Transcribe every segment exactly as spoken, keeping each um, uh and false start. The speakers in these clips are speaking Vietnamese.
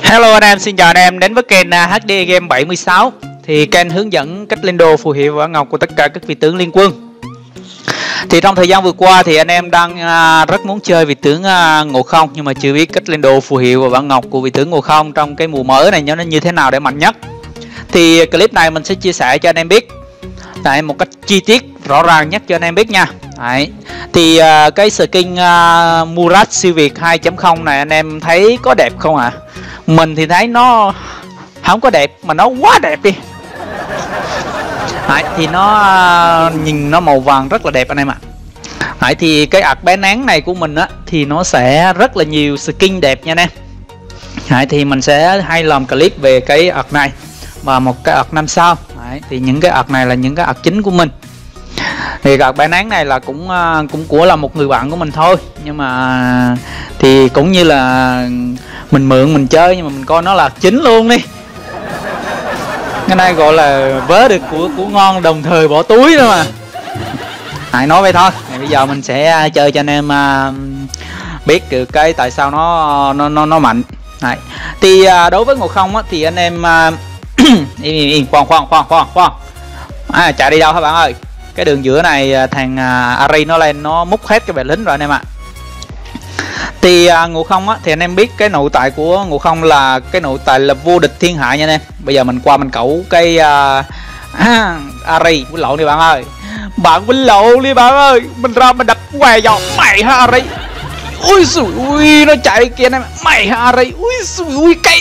Hello anh em, xin chào anh em đến với kênh hát đê Game bảy mươi sáu. Thì kênh hướng dẫn cách lên đồ phù hiệu và ngọc của tất cả các vị tướng liên quân. Thì trong thời gian vừa qua thì anh em đang uh, rất muốn chơi vị tướng uh, Ngộ Không, nhưng mà chưa biết cách lên đồ phù hiệu và bản ngọc của vị tướng Ngộ Không trong cái mùa mới này nó như thế nào để mạnh nhất. Thì clip này mình sẽ chia sẻ cho anh em biết Đấy, một cách chi tiết rõ ràng nhất cho anh em biết nha. Đấy. Thì uh, cái skin uh, Murat siêu việt hai chấm không này anh em thấy có đẹp không ạ? À? Mình thì thấy nó không có đẹp mà nó quá đẹp đi. Đấy, thì nó uh, nhìn nó màu vàng rất là đẹp anh em ạ. Đấy, thì cái ạc bé nán này của mình á thì nó sẽ rất là nhiều skin đẹp nha anh em. Đấy, thì mình sẽ hay làm clip về cái ạc này và một cái ạc năm sao. Đấy, thì những cái ạc này là những cái ạc chính của mình. Thì ạc bé nán này là cũng cũng của là một người bạn của mình thôi, nhưng mà thì cũng như là mình mượn mình chơi, nhưng mà mình coi nó là chính luôn đi. Cái này gọi là vớ được của của ngon đồng thời bỏ túi đó mà. Hãy nói vậy thôi. Thì bây giờ mình sẽ chơi cho anh em biết được cái tại sao nó nó nó, nó mạnh. Đấy. Thì đối với Ngộ Không á, thì anh em im im khoan khoan khoan khoan khoan à, chạy đi đâu các bạn ơi. Cái đường giữa này thằng uh, Ari nó lên nó múc hết cái bệ lính rồi anh em ạ. Thì uh, Ngộ Không á, thì anh em biết cái nội tại của Ngộ Không là cái nội tại là vô địch thiên hạ nha anh em. Bây giờ mình qua mình cẩu cái uh, Ari quýnh lộn đi bạn ơi. Bạn quýnh lộn đi bạn ơi. Mình ra mình đập què vào mày ha Ari. Ui xui ui nó chạy kia anh em. Mày ha Ari. Ui xui ui cây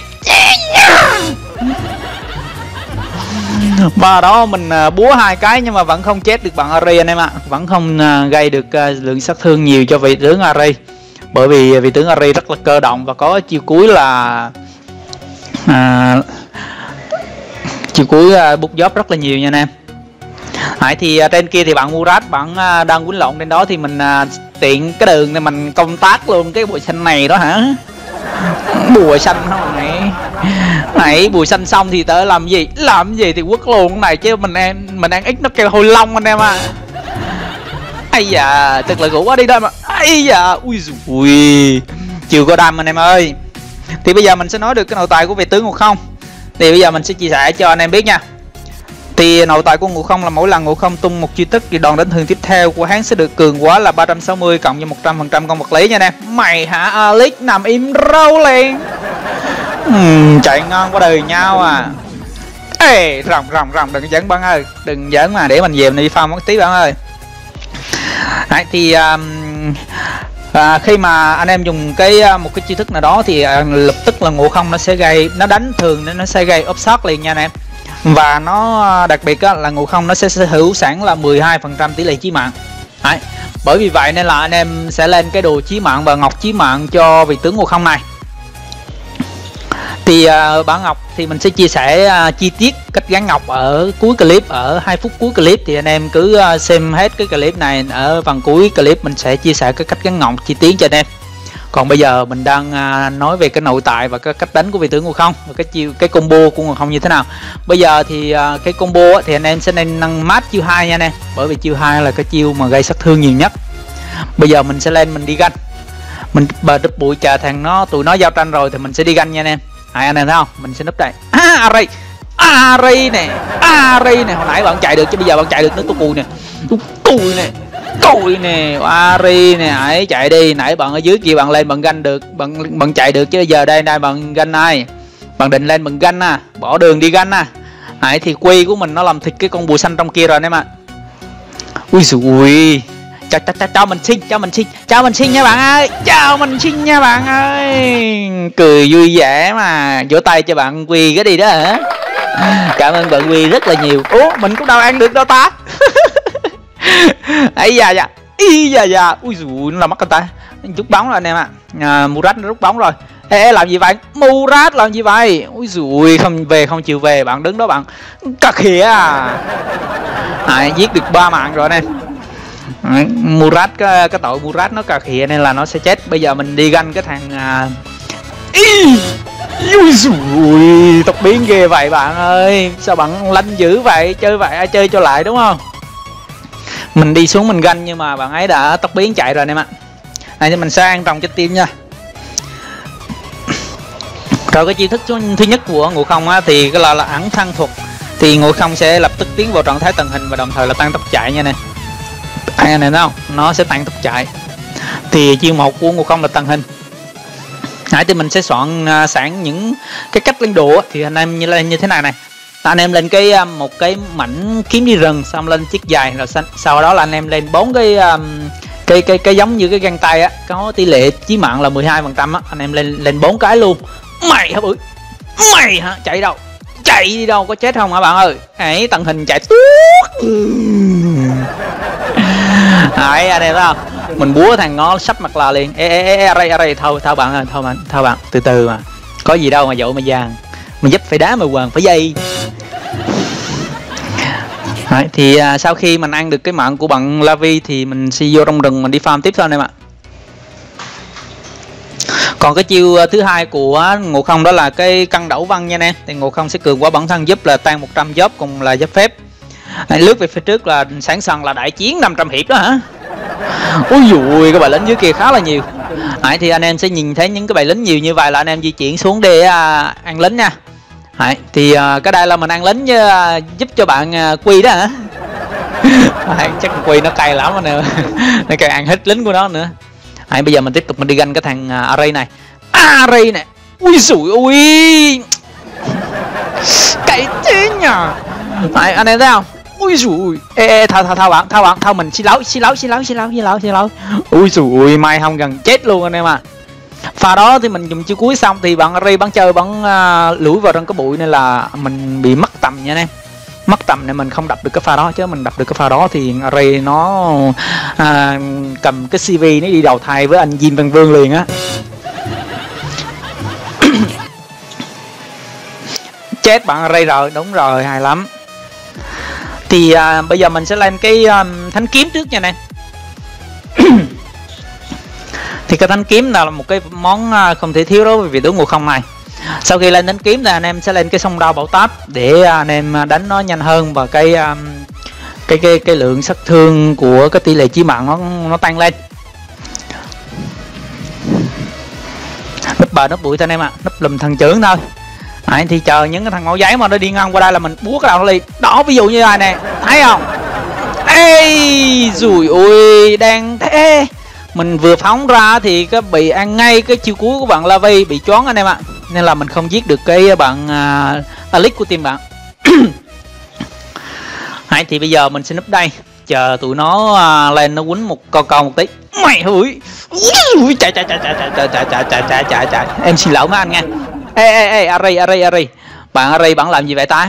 và đó mình uh, búa hai cái nhưng mà vẫn không chết được bạn Ari anh em ạ. Vẫn không uh, gây được uh, lượng sát thương nhiều cho vị tướng Ari. Bởi vì vị tướng Ari rất là cơ động và có chiêu cuối là uh, chiêu cuối uh, bút gióp rất là nhiều nha anh em. Đấy, thì uh, trên kia thì bạn Murat bạn uh, đang quýnh lộn trên đó, thì mình uh, tiện cái đường này mình công tác luôn cái bụi xanh này đó hả. Bùa xanh không này. Này bùa xanh xong thì tớ làm gì? Làm gì thì quất luôn cái này chứ mình em mình đang ít nó kêu hồi long anh em à. Ây da, tức là gũ quá đi đâu mà. Ây da, ui ui. Chưa có đam anh em ơi. Thì bây giờ mình sẽ nói được cái nội tại của vị tướng Ngộ Không. Thì bây giờ mình sẽ chia sẻ cho anh em biết nha. Thì nội tại của Ngộ Không là mỗi lần Ngộ Không tung một chiêu thức thì đòn đánh thường tiếp theo của hắn sẽ được cường quá là ba trăm sáu mươi cộng với một trăm phần trăm công vật lý nha nè. Mày hả Alex nằm im râu liền. uhm, Chạy ngon quá đời nhau à. Ê rồng rồng rồng đừng giỡn bạn ơi. Đừng giỡn mà để mình về mình đi farm một tí bạn ơi. Đấy, thì um, à, khi mà anh em dùng cái một cái chiêu thức nào đó thì à, lập tức là Ngộ Không nó sẽ gây, nó đánh thường nên nó sẽ gây ốp sót liền nha anh em. Và nó đặc biệt á, là Ngộ Không nó sẽ sở hữu sẵn là mười hai phần trăm tỷ lệ chí mạng. Đấy. Bởi vì vậy nên là anh em sẽ lên cái đồ chí mạng và ngọc chí mạng cho vị tướng Ngộ Không này. Thì uh, bản ngọc thì mình sẽ chia sẻ uh, chi tiết cách gắn ngọc ở cuối clip, ở hai phút cuối clip. Thì anh em cứ uh, xem hết cái clip này, ở phần cuối clip mình sẽ chia sẻ cái cách gắn ngọc chi tiết cho anh em. Còn bây giờ mình đang uh, nói về cái nội tại và cái cách đánh của vị tướng Ngộ Không và cái chiêu cái combo của Ngộ Không như thế nào. Bây giờ thì uh, cái combo á, thì anh em sẽ nên nâng mát chiêu hai nha anh em, bởi vì chiêu hai là cái chiêu mà gây sát thương nhiều nhất. Bây giờ mình sẽ lên mình đi ganh, mình bờ đập bụi chờ thằng nó tụi nó giao tranh rồi thì mình sẽ đi ganh nha anh em. Hai anh em thấy không, mình sẽ núp đây. À, Ari Ari nè, Ari nè, hồi nãy bạn chạy được chứ bây giờ bạn chạy được nữa. Tôi cùi nè, tôi cùi nè, cùi nè, Ari nè, hãy chạy đi. Nãy bạn ở dưới kia bạn lên bạn ganh được, bạn bạn chạy được chứ giờ đây đây bạn ganh ai? Bạn định lên bạn ganh à, bỏ đường đi ganh à. Hãy thì quy của mình nó làm thịt cái con bùa xanh trong kia rồi anh em ạ. Ui dồi, cho, cho, cho, cho mình xin, cho mình xin, cho mình xin nha bạn ơi, cho mình xin nha bạn ơi. Cười vui vẻ mà, vỗ tay cho bạn Quy cái đi đó hả. Cảm ơn bạn Quy rất là nhiều. Ủa mình cũng đâu ăn được đâu ta. Ấy da da, y da da, ui dồi nó là mất anh ta. Rút bóng rồi anh em ạ. À, Murat nó rút bóng rồi. Ê, ê làm gì vậy? Murat làm gì vậy? Ui dồi không về, không chịu về, bạn đứng đó bạn cà khịa à. À, giết được ba mạng rồi anh em. Đấy, Murat cái, cái tội Murat nó cà khịa nên là nó sẽ chết. Bây giờ mình đi ganh cái thằng à... Ý, ui dùi, tóc biến ghê vậy bạn ơi. Sao bạn lanh dữ vậy? Chơi vậy ai chơi cho lại đúng không? Mình đi xuống mình ganh nhưng mà bạn ấy đã tóc biến chạy rồi anh em ạ. Này thì mình sẽ ăn trồng cho team nha. Rồi cái chiêu thức thứ nhất của Ngộ Không á thì cái là là ẩn thân thuật, thì Ngộ Không sẽ lập tức tiến vào trạng thái tàng hình và đồng thời là tăng tốc chạy nha nè. Anh này thấy không, nó sẽ tăng tốc chạy. Thì chiêu một của Ngộ Không là tàng hình. Nãy thì mình sẽ soạn uh, sẵn những cái cách lên đồ á, thì anh em như lên như thế này này. Anh em lên cái um, một cái mảnh kiếm đi rừng, xong lên chiếc dài, rồi sau đó là anh em lên bốn cái um, cái cái cái giống như cái găng tay á, có tỷ lệ chí mạng là mười hai phần trăm á, anh em lên lên bốn cái luôn. Mày hả bưởi, mày hả, chạy đâu, chạy đi đâu, có chết không hả bạn ơi? Hãy tàng hình chạy tuốt. Đấy, anh em thấy không, mình búa thằng nó sắp mặt là liền. Ê ê ê, ở đây ở đây, thôi thôi bạn ơi, thôi bạn, thôi bạn, từ từ mà, có gì đâu mà dội mà vàng, mình giúp phải đá mà hoàng phải dây. Đấy, thì à, sau khi mình ăn được cái mạng của bạn Lavi thì mình sẽ vô trong rừng mình đi farm tiếp thôi anh em ạ. Còn cái chiêu thứ hai của Ngộ Không đó là cái cân đẩu văn nha anh em. Thì Ngộ Không sẽ cường qua bản thân giúp là tăng một trăm giáp cùng là giáp phép. Đấy, lướt về phía trước là sẵn sàng là đại chiến năm trăm hiệp đó hả? Ôi dùi, cái bài lính dưới kia khá là nhiều. Đấy, thì anh em sẽ nhìn thấy những cái bài lính nhiều như vậy là anh em di chuyển xuống để à, ăn lính nha. Đấy, thì à, cái đây là mình ăn lính với, à, giúp cho bạn à, Quy đó hả? Đấy, chắc Quy nó cay lắm nè. Nó cay ăn hết lính của nó nữa. Đấy, bây giờ mình tiếp tục mình đi ganh cái thằng uh, Array này. Array này. Ui dùi ui. Cái thế nhờ. Đấy, anh em thấy không? Ui dùi. Ê ê thao thao thao bạn, thao bạn, thao mình xin lỗi, xin lỗi, xin lỗi, xin lỗi, xin lỗi, xin lỗi. Ui dùi, may không gần chết luôn anh em à. Pha đó thì mình dùng chiêu cuối xong thì bạn Array bắn chơi bắn uh, lủi vào trong cái bụi nên là mình bị mất tầm nha anh em. Mất tầm này mình không đập được cái pha đó, chứ mình đập được cái pha đó thì Array nó à, cầm cái xê vê nó đi đầu thai với anh Jin Văn Vương liền á. Chết bạn Array rồi, đúng rồi, hay lắm. Thì à, bây giờ mình sẽ lên cái um, thánh kiếm trước nha nè. Thì cái thánh kiếm là một cái món không thể thiếu đối với vị tướng Ngộ Không này. Sau khi lên đánh kiếm thì anh em sẽ lên cái song đao bảo táp để anh em đánh nó nhanh hơn và cái cái cái cái lượng sát thương của cái tỷ lệ chí mạng nó nó tăng lên. Núp bờ núp bụi thôi anh em ạ, à. Núp lùm thần trưởng thôi. Đấy, thì chờ những cái thằng máu giấy mà nó đi ngang qua đây là mình búa cái đầu nó liền. Đó, ví dụ như này nè, thấy không? Ê, rùi ui, đang thế. Mình vừa phóng ra thì cái bị ăn ngay cái chiêu cuối của bạn Lavi, bị choáng anh em ạ. Nên là mình không giết được cái bạn uh, Alex của team bạn. Hay thì bây giờ mình sẽ núp đây, chờ tụi nó uh, lên nó quýnh một con con một tí. Mày hủi. Chạy chạy chạy chạy chạy chạy chạy chạy chạy chạy chạy. Em xin lỗi mấy anh nha. Ê ê ê, Array Array Array. Bạn Array bạn làm gì vậy ta?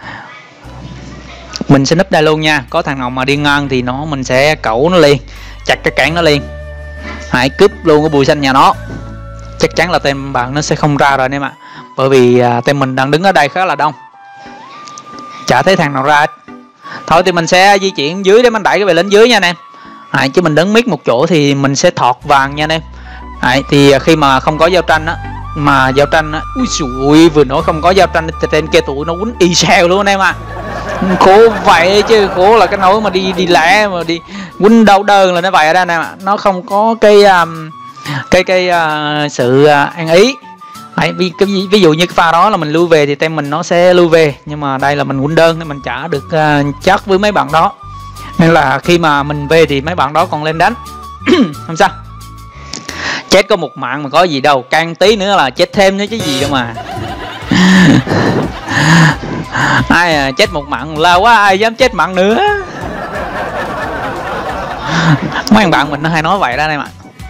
Mình sẽ núp đây luôn nha. Có thằng nào mà đi ngang thì nó mình sẽ cẩu nó liền, chặt cái cản nó liền. Hãy cướp luôn cái bùi xanh nhà nó. Chắc chắn là tem bạn nó sẽ không ra rồi anh em ạ. Bởi vì à, tem mình đang đứng ở đây khá là đông, chả thấy thằng nào ra hết. Thôi thì mình sẽ di chuyển dưới để mình đẩy cái về lên dưới nha anh em. Đấy, chứ mình đứng miết một chỗ thì mình sẽ thọt vàng nha anh em. Đấy, thì khi mà không có giao tranh á, mà giao tranh á, ui xui, vừa nói không có giao tranh thì tên kia tụi nó quýnh y xèo luôn anh em ạ. À. Khổ vậy chứ, khổ là cái nỗi mà đi đi lẻ mà đi quýnh đau đơn là nó vậy đó anh em ạ. Nó không có cái um, cái cái uh, sự uh, ăn ý. Đấy, ví, cái, ví dụ như cái pha đó là mình lui về thì tem mình nó sẽ lui về, nhưng mà đây là mình quýnh đơn nên mình trả được uh, chắc với mấy bạn đó, nên là khi mà mình về thì mấy bạn đó còn lên đánh. Không sao, chết có một mạng mà có gì đâu, can tí nữa là chết thêm nữa chứ gì đâu mà. Ai à, chết một mạng là quá, ai dám chết mạng nữa. Mấy anh bạn mình nó hay nói vậy đó em ạ.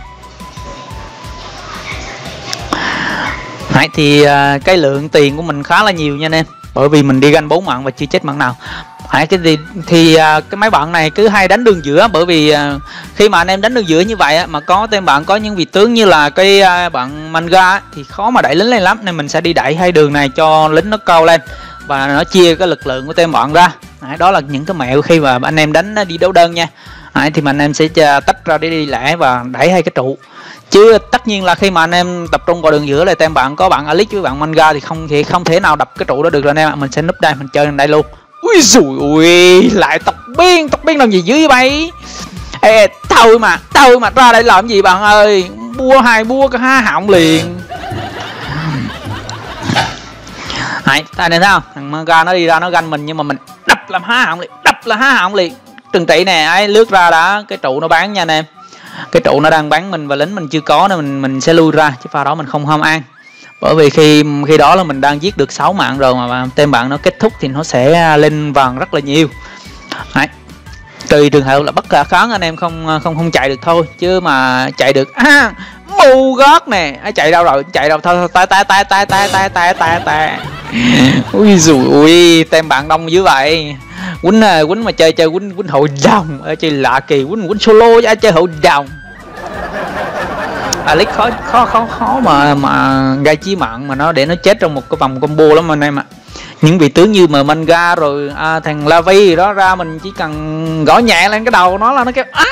Đấy, thì uh, cái lượng tiền của mình khá là nhiều nha anh em, bởi vì mình đi ganh bốn mạng và chưa chết mạng nào. Đấy, cái gì thì uh, cái mấy bạn này cứ hay đánh đường giữa, bởi vì uh, khi mà anh em đánh đường giữa như vậy mà có tên bạn có những vị tướng như là cái uh, bạn manga thì khó mà đẩy lính lên lắm, nên mình sẽ đi đẩy hai đường này cho lính nó cao lên và nó chia cái lực lượng của tên bạn ra. Đấy, đó là những cái mẹo khi mà anh em đánh đi đấu đơn nha. Đấy, thì mà anh em sẽ tách ra để đi lẻ và đẩy hai cái trụ. Chứ tất nhiên là khi mà anh em tập trung vào đường giữa là tem bạn có bạn Alex với bạn manga thì không thì không thể nào đập cái trụ đó được rồi anh em ạ. Mình sẽ núp đây, mình chơi lên đây luôn. Ui dùi ui, lại tộc biên, tộc biên làm gì dưới bay? Ê, thôi mà, thôi mà ra đây làm gì bạn ơi? Bua hai bua cái há họng liền. Đấy, anh em thấy không? Thằng Manga nó đi ra nó ganh mình nhưng mà mình đập làm há họng liền, đập là há họng liền. Trừng trị nè, ấy lướt ra đã, cái trụ nó bán nha anh em. Cái trụ nó đang bán mình và lính mình chưa có nên mình mình sẽ lui ra chứ pha đó mình không ham ăn. Bởi vì khi khi đó là mình đang giết được sáu mạng rồi mà tên bạn nó kết thúc thì nó sẽ lên vàng rất là nhiều. Đấy. Tùy trường hợp là bất khả kháng anh em không không không chạy được thôi, chứ mà chạy được à, mù gót nè, chạy đâu rồi, chạy đâu thôi, tay tay tay tay tay tay tay tay tay. Ui dùi ui, tem bạn đông dữ vậy. Quýnh quýnh mà chơi chơi quýnh quýnh hội đồng, ở chơi lạ kỳ, quýnh quýnh solo chứ chơi hội đồng. Alex khó khó khó khó mà mà gây chí mạng mà nó để nó chết trong một cái vòng combo lắm anh em ạ. Những vị tướng như mà Manga rồi à, thằng Lavi đó ra mình chỉ cần gõ nhẹ lên cái đầu nó là nó kêu á.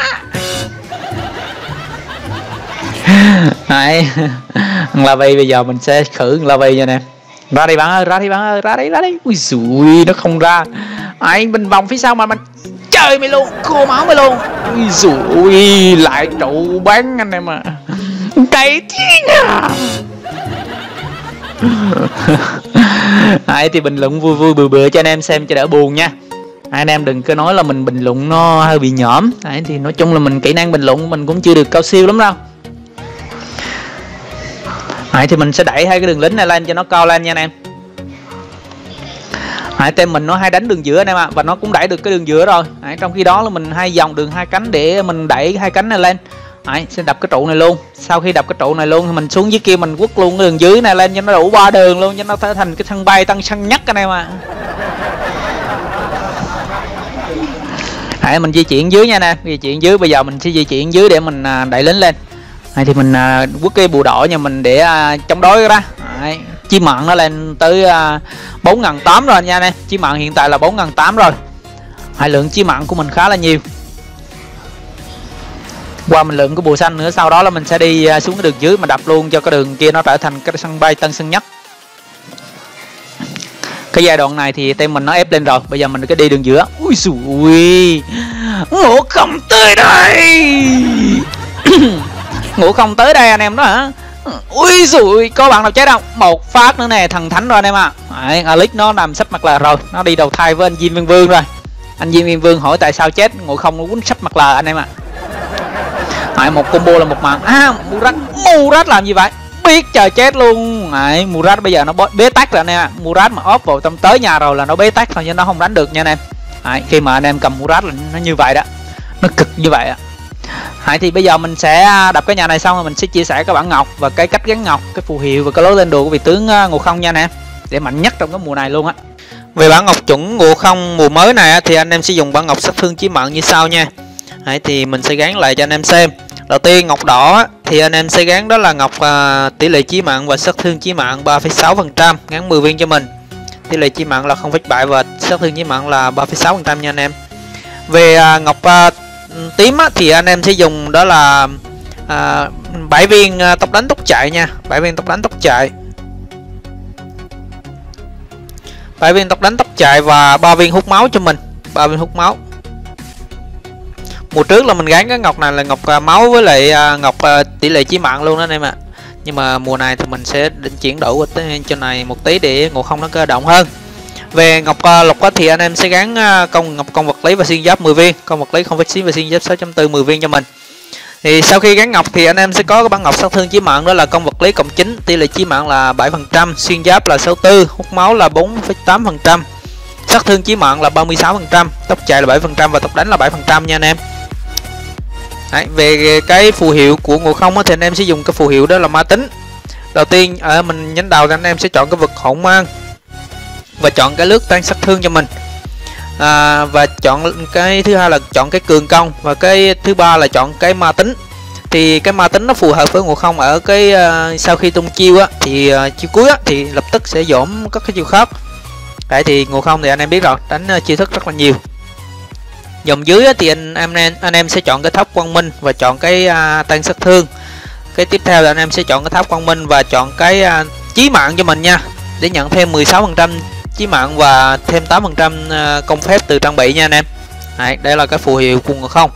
Này, thằng Lavi bây giờ mình sẽ khử thằng Lavi nha nè. Ra đi bạn ơi, ra đi bạn ơi, ra đi ra đi. Ui dùi, nó không ra. Ai mình vòng phía sau mà mình chơi mày luôn, khô máu mày luôn. Ui dùi, lại trụ bán anh em à. Cay thiên à. Đấy, thì bình luận vui vui bừa bừa cho anh em xem cho đỡ buồn nha. Anh em đừng có nói là mình bình luận nó hơi bị nhõm. Đấy, thì nói chung là mình kỹ năng bình luận mình cũng chưa được cao siêu lắm đâu. Đấy, thì mình sẽ đẩy hai cái đường lính này lên cho nó cao lên nha anh em. Đấy, tem mình nó hay đánh đường giữa anh em ạ, và nó cũng đẩy được cái đường giữa rồi. Đấy, trong khi đó là mình hay dòng đường hai cánh để mình đẩy hai cánh này lên. Đấy, sẽ đập cái trụ này luôn. Sau khi đập cái trụ này luôn thì mình xuống dưới kia mình quất luôn cái đường dưới này lên cho nó đủ ba đường luôn, cho nó trở thành cái sân bay tăng sân nhất anh em ạ. Đấy, mình di chuyển dưới nha nè, di chuyển dưới, bây giờ mình sẽ di chuyển dưới để mình đẩy lính lên. Đấy, thì mình quất cái bùa đỏ nhà mình để chống đối ra. Đấy, chi mạng nó lên tới bốn nghìn tám trăm rồi nha nè, chi mạng hiện tại là bốn nghìn tám trăm rồi. Hai lượng chi mạng của mình khá là nhiều. Qua mình lượng cái bùa xanh nữa, sau đó là mình sẽ đi xuống cái đường dưới mà đập luôn cho cái đường kia nó trở thành cái sân bay tân sân nhất. Cái giai đoạn này thì tem mình nó ép lên rồi, bây giờ mình cứ đi đường giữa. Ui dùi, Ngộ Không tới đây. Ngộ Không tới đây anh em đó hả? Ui dùi, có bạn nào chết không? Một phát nữa nè, thần thánh rồi anh em ạ. À. Alex nó làm sắp mặt là rồi, nó đi đầu thai với anh Diêm Viên Vương rồi. Anh Diêm Viên Vương hỏi tại sao chết, Ngộ Không nó quýnh sắp mặt là anh em ạ. À, một combo là một mạng. À, Murat, Murat làm gì vậy? Biết chờ chết luôn. Đấy, Murat bây giờ nó bế tắc rồi anh em ạ. Murat mà ốp vào tâm tới nhà rồi là nó bế tắc thôi chứ nó không đánh được nha anh em. Đấy, khi mà anh em cầm Murat là nó như vậy đó, nó cực như vậy ạ. Đấy, thì bây giờ mình sẽ đập cái nhà này xong rồi mình sẽ chia sẻ các bản ngọc và cái cách gắn ngọc, cái phù hiệu và cái lối lên đồ của vị tướng Ngộ Không nha anh em, để mạnh nhất trong cái mùa này luôn á. Về bản ngọc chuẩn Ngộ Không mùa mới này thì anh em sẽ dùng bản ngọc sát thương chí mạng như sau nha. Đấy, thì mình sẽ gắn lại cho anh em xem. Đầu tiên ngọc đỏ thì anh em sẽ gắn đó là ngọc à, tỷ lệ chí mạng và sát thương chí mạng ba phẩy sáu phần trăm, gắn mười viên cho mình. Tỷ lệ chí mạng là không phẩy bảy và sát thương chí mạng là ba phẩy sáu phần trăm nha anh em. Về à, ngọc à, tím á, thì anh em sẽ dùng đó là à, bảy viên à, tốc đánh tốc chạy nha, bảy viên tốc đánh tốc chạy. bảy viên tốc đánh tốc chạy và ba viên hút máu cho mình, ba viên hút máu. Mùa trước là mình gắn cái ngọc này là ngọc uh, máu với lại uh, ngọc uh, tỷ lệ chí mạng luôn đó anh em ạ. Nhưng mà mùa này thì mình sẽ định chuyển đổi qua cho này một tí để Ngộ Không nó cơ động hơn. Về ngọc uh, lục thì anh em sẽ gắn uh, công ngọc công vật lý và xuyên giáp mười viên, công vật lý không phẩy chín và xuyên giáp sáu chấm bốn mười viên cho mình. Thì sau khi gắn ngọc thì anh em sẽ có cái bản ngọc sát thương chí mạng đó là công vật lý cộng chín, tỷ lệ chí mạng là bảy phần trăm, xuyên giáp là sáu mươi tư, hút máu là bốn phẩy tám phần trăm, sát thương chí mạng là ba mươi sáu phần trăm, tốc chạy là bảy phần trăm và tốc đánh là bảy phần trăm nha anh em. Đấy, về cái phù hiệu của Ngộ Không thì anh em sẽ dùng cái phù hiệu đó là ma tính. Đầu tiên ở mình nhánh đầu thì anh em sẽ chọn cái vực hỗn mang và chọn cái lướt tăng sát thương cho mình, à, và chọn cái thứ hai là chọn cái cường công, và cái thứ ba là chọn cái ma tính. Thì cái ma tính nó phù hợp với Ngộ Không ở cái uh, sau khi tung chiêu á, thì uh, chiêu cuối á, thì lập tức sẽ giảm các cái chiêu khác. Đấy, thì Ngộ Không thì anh em biết rồi, đánh uh, chiêu thức rất là nhiều. Dòng dưới thì anh em anh em sẽ chọn cái tháp quang minh và chọn cái uh, tăng sát thương. Cái tiếp theo là anh em sẽ chọn cái tháp quang minh và chọn cái uh, chí mạng cho mình nha, để nhận thêm mười sáu phần trăm chí mạng và thêm tám phần trăm uh, công phép từ trang bị nha anh em. Đấy, đây là cái phù hiệu của Ngộ Không.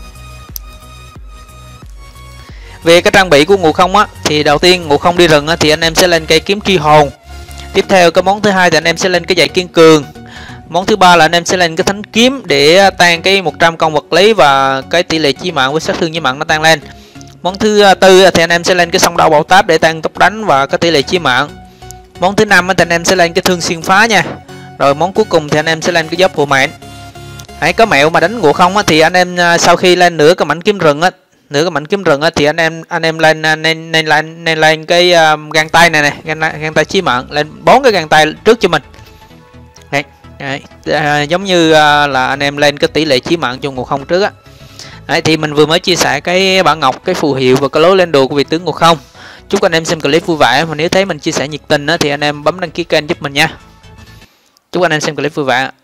Về cái trang bị của Ngộ Không á, thì đầu tiên Ngộ Không đi rừng á, thì anh em sẽ lên cây kiếm tri hồn. Tiếp theo cái món thứ hai thì anh em sẽ lên cái dãy kiên cường. Món thứ ba là anh em sẽ lên cái thánh kiếm để tăng cái một trăm công vật lý và cái tỷ lệ chí mạng với sát thương chí mạng nó tăng lên. Món thứ tư thì anh em sẽ lên cái song đao bảo táp để tăng tốc đánh và cái tỷ lệ chí mạng. Món thứ năm thì anh em sẽ lên cái thương xuyên phá nha. Rồi món cuối cùng thì anh em sẽ lên cái giáp hộ mệnh. Hãy có mẹo mà đánh ngộ không á, thì anh em sau khi lên nửa cái mảnh kiếm rừng á, nửa cái mảnh kiếm rừng á, thì anh em anh em lên nên nên lên nên lên cái uh, găng tay này này, găng, găng tay chí mạng, lên bốn cái găng tay trước cho mình. Đấy, đấy. À, giống như uh, là anh em lên cái tỷ lệ chí mạng cho ngộ không trước á. Đấy, thì mình vừa mới chia sẻ cái bản ngọc, cái phù hiệu và cái lối lên đồ của vị tướng ngộ không. Chúc anh em xem clip vui vẻ, và nếu thấy mình chia sẻ nhiệt tình á, thì anh em bấm đăng ký kênh giúp mình nha. Chúc anh em xem clip vui vẻ.